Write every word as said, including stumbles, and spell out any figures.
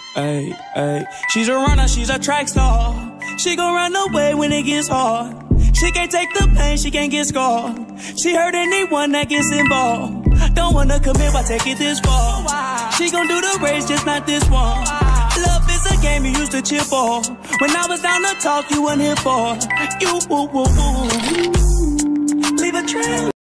Ay, ay. She's a runner, she's a track star. She gon' run away when it gets hard. She can't take the pain, she can't get scarred. She hurt anyone that gets involved. Don't wanna commit, why take it this far? She gon' do the race, just not this one. Love is a game you used to cheer for. When I was down to talk, you weren't here for. You, woo, woo, woo. Leave a trail.